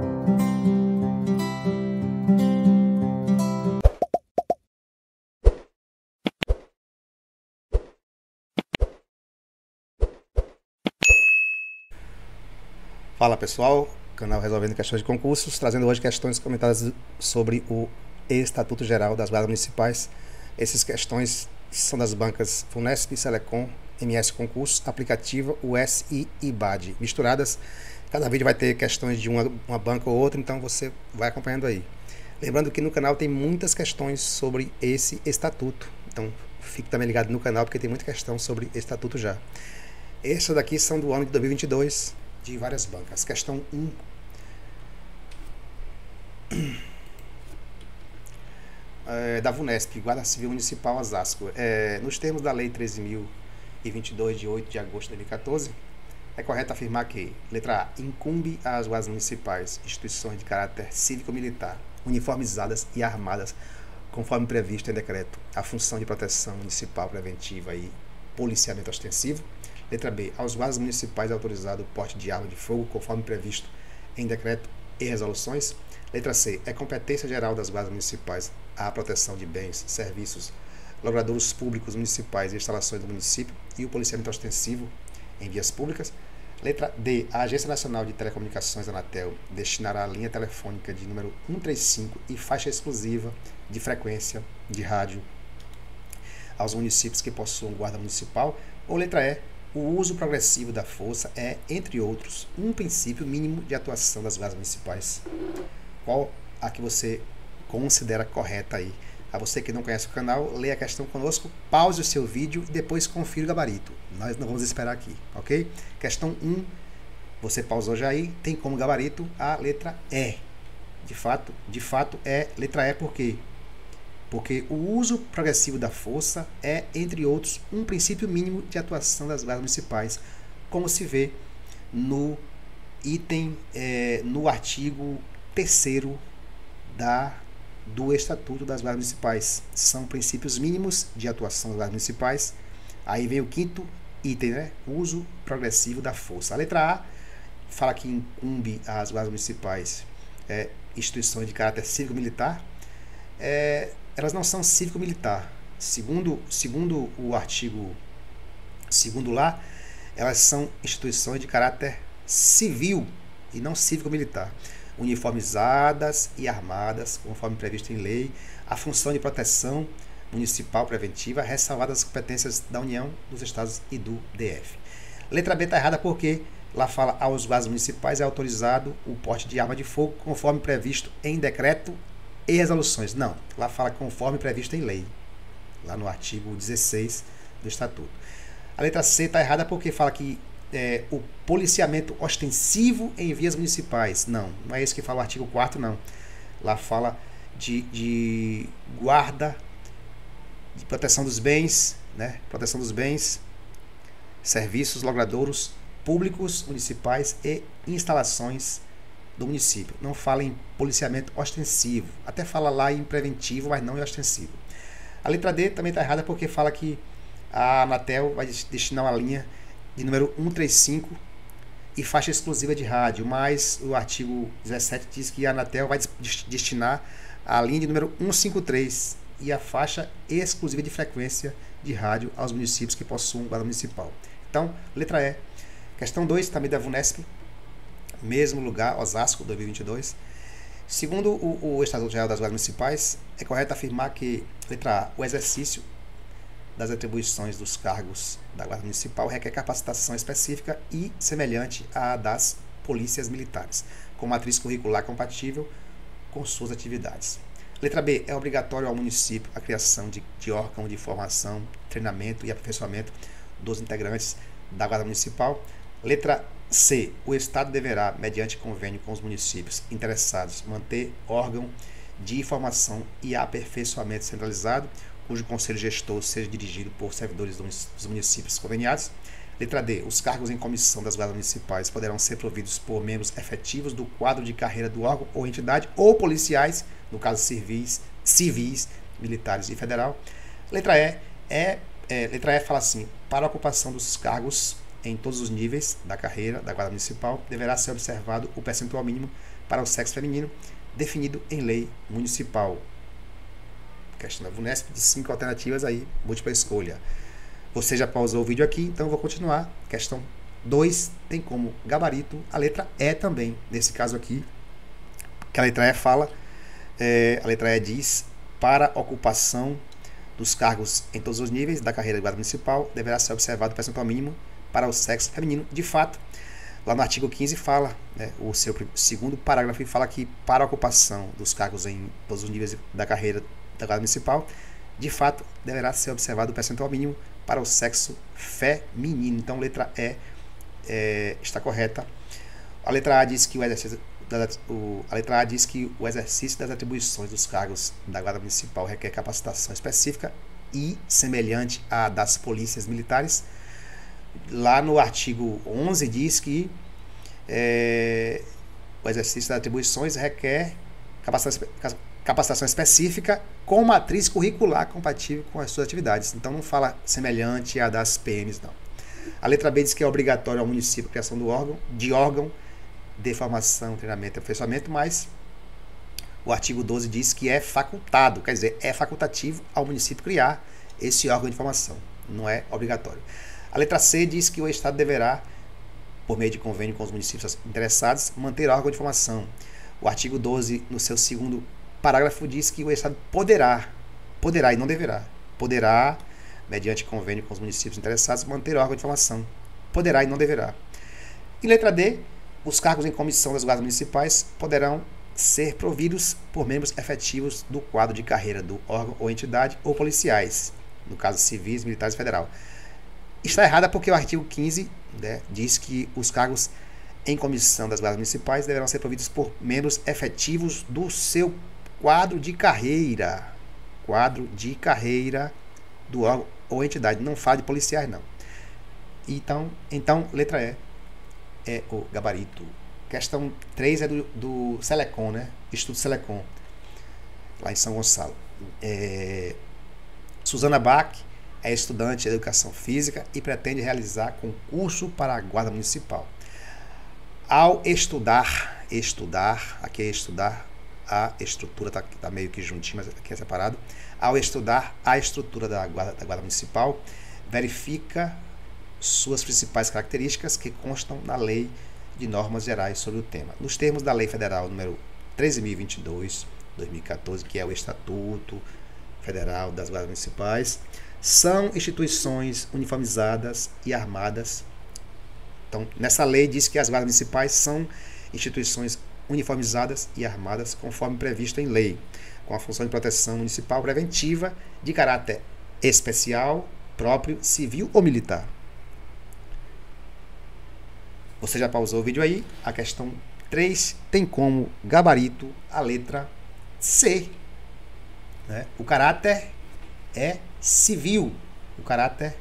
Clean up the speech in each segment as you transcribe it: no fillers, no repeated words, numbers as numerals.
Fala pessoal, canal Resolvendo Questões de Concursos, trazendo hoje questões comentadas sobre o Estatuto Geral das Guardas Municipais. Essas questões são das bancas FUNESP, Selecom, MS Concursos, Aplicativa, US e IBAD, misturadas. Cada vídeo vai ter questões de uma banca ou outra, então você vai acompanhando aí. Lembrando que no canal tem muitas questões sobre esse estatuto, então fique também ligado no canal porque tem muita questão sobre estatuto já. Essas daqui são do ano de 2022, de várias bancas. Questão 1. Da VUNESP, Guarda Civil Municipal Osasco. Nos termos da Lei 13.022, de 8 de agosto de 2014, é correto afirmar que, letra A, incumbe às guardas municipais instituições de caráter cívico-militar, uniformizadas e armadas, conforme previsto em decreto, a função de proteção municipal preventiva e policiamento ostensivo. Letra B, aos guardas municipais é autorizado o porte de arma de fogo, conforme previsto em decreto e resoluções. Letra C, é competência geral das guardas municipais a proteção de bens, serviços, logradouros públicos municipais e instalações do município e o policiamento ostensivo em vias públicas. Letra D, a Agência Nacional de Telecomunicações, Anatel, destinará a linha telefônica de número 135 e faixa exclusiva de frequência de rádio aos municípios que possuam guarda municipal. Ou letra E, o uso progressivo da força é, entre outros, um princípio mínimo de atuação das guardas municipais. Qual a que você considera correta aí? A você que não conhece o canal, leia a questão conosco, pause o seu vídeo e depois confira o gabarito. Nós não vamos esperar aqui, ok? Questão 1, você pausou já aí, tem como gabarito a letra E. De fato é letra E, por quê? Porque o uso progressivo da força é, entre outros, um princípio mínimo de atuação das guardas municipais, como se vê no item, no artigo 3º do Estatuto das Guardas Municipais. São princípios mínimos de atuação das guardas municipais. Aí vem o 5º item, né? Uso progressivo da força. A letra A fala que incumbe às guardas municipais instituições de caráter cívico-militar. Elas não são cívico-militar. Segundo o artigo 2º lá, elas são instituições de caráter civil e não cívico-militar, uniformizadas e armadas, conforme previsto em lei, a função de proteção municipal preventiva, ressalvadas as competências da União, dos Estados e do DF. Letra B está errada porque lá fala aos guardas municipais é autorizado o porte de arma de fogo, conforme previsto em decreto e resoluções. Não, lá fala conforme previsto em lei, lá no artigo 16 do Estatuto. A letra C está errada porque fala que o policiamento ostensivo em vias municipais. Não é isso que fala o artigo 4º, não. Lá fala de guarda, de proteção dos bens, né? Proteção dos bens, serviços, logradouros públicos, municipais e instalações do município. Não fala em policiamento ostensivo. Até fala lá em preventivo, mas não em ostensivo. A letra D também está errada porque fala que a Anatel vai destinar uma linha de número 135 e faixa exclusiva de rádio, mas o artigo 17 diz que a Anatel vai destinar a linha de número 153 e a faixa exclusiva de frequência de rádio aos municípios que possuam guarda municipal. Então, letra E. Questão 2, também da VUNESP, mesmo lugar, Osasco, 2022. Segundo o Estatuto Geral das Guardas Municipais, é correto afirmar que, letra A, o exercício das atribuições dos cargos da Guarda Municipal requer capacitação específica e semelhante à das polícias militares, com matriz curricular compatível com suas atividades. Letra B, é obrigatório ao município a criação de órgão de formação, treinamento e aperfeiçoamento dos integrantes da Guarda Municipal. Letra C, o Estado deverá, mediante convênio com os municípios interessados, manter órgão de formação e aperfeiçoamento centralizado, cujo conselho gestor seja dirigido por servidores dos municípios conveniados. Letra D, os cargos em comissão das guardas municipais poderão ser providos por membros efetivos do quadro de carreira do órgão ou entidade, ou policiais, no caso civis, militares e federal. Letra E fala assim, para a ocupação dos cargos em todos os níveis da carreira da Guarda Municipal, deverá ser observado o percentual mínimo para o sexo feminino, definido em lei municipal. Questão da VUNESP de 5 alternativas aí, múltipla escolha. Você já pausou o vídeo aqui, então eu vou continuar. Questão 2 tem como gabarito a letra E também. Nesse caso aqui, que a letra E fala, a letra E diz, para ocupação dos cargos em todos os níveis da carreira de guarda municipal, deverá ser observado o percentual mínimo para o sexo feminino. De fato, lá no artigo 15 fala, o seu segundo parágrafo fala que para a ocupação dos cargos em todos os níveis da carreira da guarda municipal, de fato, deverá ser observado o percentual mínimo para o sexo feminino. Então, letra E está correta. A letra A diz que o exercício das atribuições dos cargos da guarda municipal requer capacitação específica e semelhante à das polícias militares. Lá no artigo 11 diz que o exercício das atribuições requer capacitação específica com matriz curricular compatível com as suas atividades. Então não fala semelhante à das PMs, não. A letra B diz que é obrigatório ao município a criação de órgão de formação, treinamento e aperfeiçoamento, mas o artigo 12 diz que é facultado, quer dizer, é facultativo ao município criar esse órgão de formação, não é obrigatório. A letra C diz que o Estado deverá, por meio de convênio com os municípios interessados, manter órgão de formação. O artigo 12, no seu segundo parágrafo, diz que o Estado poderá e não deverá, poderá, mediante convênio com os municípios interessados, manter órgão de formação. Poderá e não deverá. Em letra D, os cargos em comissão das guardas municipais poderão ser providos por membros efetivos do quadro de carreira do órgão ou entidade ou policiais, no caso civis, militares e federal. Está errada porque o artigo 15 diz que os cargos em comissão das guardas municipais deverão ser providos por membros efetivos do seu quadro de carreira do órgão ou entidade. Não fala de policiais, não. Então letra E é o gabarito. Questão 3 é do Selecom, Instituto Selecom, lá em São Gonçalo. Suzana Bach é estudante de educação física e pretende realizar concurso para a guarda municipal. Ao estudar, aqui é estudar, a estrutura está meio que juntinho, mas aqui é separado. Ao estudar a estrutura da guarda municipal, verifica suas principais características que constam na Lei de Normas Gerais sobre o tema. Nos termos da Lei Federal número 13.022/2014, que é o Estatuto Federal das Guardas Municipais, são instituições uniformizadas e armadas. Então, nessa lei diz que as guardas municipais são instituições uniformizadas e armadas conforme previsto em lei, com a função de proteção municipal preventiva de caráter especial, próprio, civil ou militar. Você já pausou o vídeo aí? A questão 3 tem como gabarito a letra C. O caráter é civil. O caráter,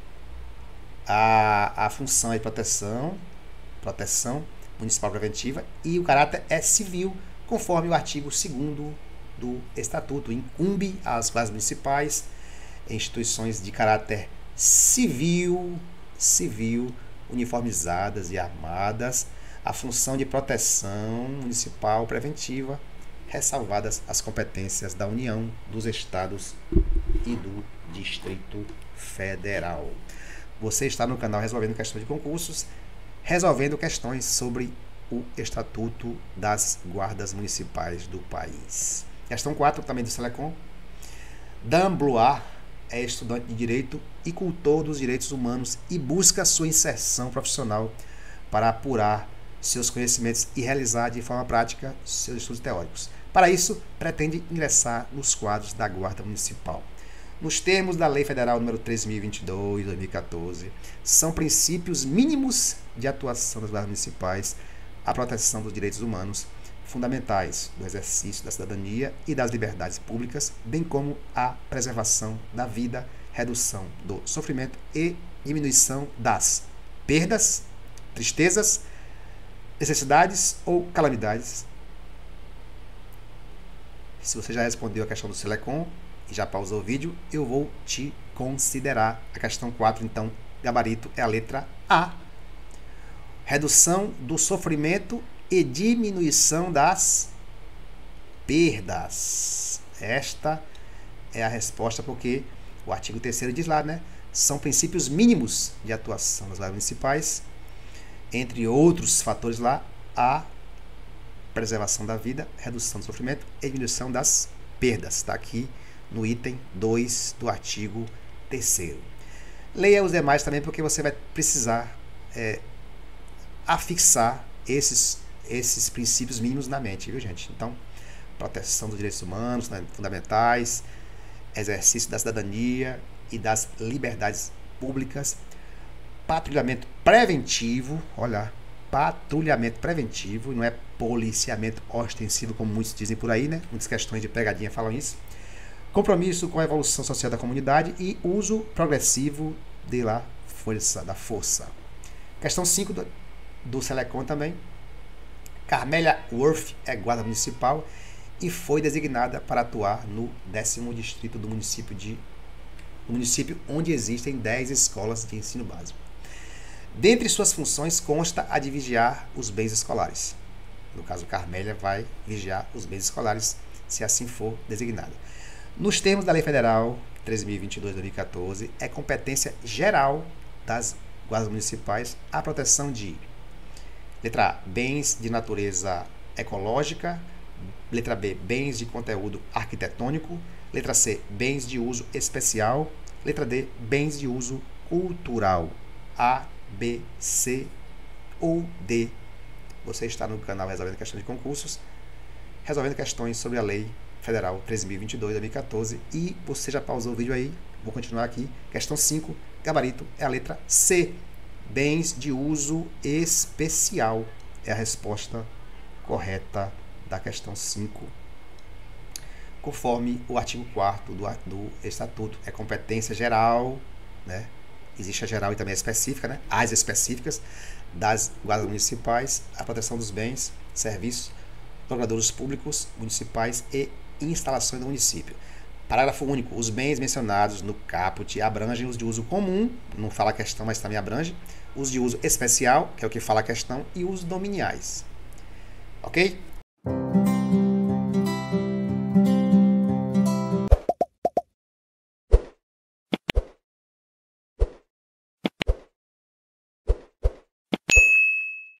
a função é proteção municipal preventiva, e o caráter é civil, conforme o artigo 2º do Estatuto. Incumbe às guardas municipais, instituições de caráter civil, uniformizadas e armadas, a função de proteção municipal preventiva, ressalvadas as competências da União, dos Estados e do Distrito Federal. Você está no canal Resolvendo Questões de Concursos, resolvendo questões sobre o Estatuto das Guardas Municipais do país. Questão 4, também do Selecom. Dan Blois é estudante de Direito e cultor dos direitos humanos e busca sua inserção profissional para apurar seus conhecimentos e realizar de forma prática seus estudos teóricos. Para isso, pretende ingressar nos quadros da Guarda Municipal. Nos termos da Lei Federal número 13.022/2014, são princípios mínimos de atuação das guardas municipais a proteção dos direitos humanos fundamentais do exercício da cidadania e das liberdades públicas, bem como a preservação da vida, redução do sofrimento e diminuição das perdas, tristezas, necessidades ou calamidades. Se você já respondeu a questão do Selecom e já pausou o vídeo, eu vou te considerar a questão 4, então, gabarito é a letra A. Redução do sofrimento e diminuição das perdas. Esta é a resposta, porque o artigo 3º diz lá, né? São princípios mínimos de atuação das guardas municipais, entre outros fatores lá, a preservação da vida, redução do sofrimento e diminuição das perdas. Está aqui no item 2 do artigo 3º. Leia os demais também, porque você vai precisar afixar esses princípios mínimos na mente, viu, gente? Então, proteção dos direitos humanos, né, fundamentais, exercício da cidadania e das liberdades públicas, patrulhamento preventivo, olha, patrulhamento preventivo, não é policiamento ostensivo, como muitos dizem por aí, né? Muitas questões de pegadinha falam isso. Compromisso com a evolução social da comunidade e uso progressivo da força. Questão 5 do Selecon também. Carmélia Worth é guarda municipal e foi designada para atuar no 10º distrito do município onde existem 10 escolas de ensino básico. Dentre suas funções consta a de vigiar os bens escolares. No caso, Carmélia vai vigiar os bens escolares, se assim for designada. Nos termos da Lei Federal 13.022/2014, é competência geral das guardas municipais a proteção de: letra A, bens de natureza ecológica; letra B, bens de conteúdo arquitetônico; letra C, bens de uso especial; letra D, bens de uso cultural. A, B, C ou D. Você está no canal Resolvendo Questões de Concursos, resolvendo questões sobre a Lei Federal 13.022/2014, e você já pausou o vídeo aí. Vou continuar aqui. Questão 5, gabarito, é a letra C. Bens de uso especial é a resposta correta da questão 5, conforme o artigo 4º do Estatuto. É competência geral, né? Existe a geral e também a específica, né? As específicas das guardas municipais, a proteção dos bens, serviços, procuradores públicos municipais e instalações do município. Parágrafo único. Os bens mencionados no caput abrangem os de uso comum, não fala a questão, mas também abrange, os de uso especial, que é o que fala a questão, e os dominiais. Ok?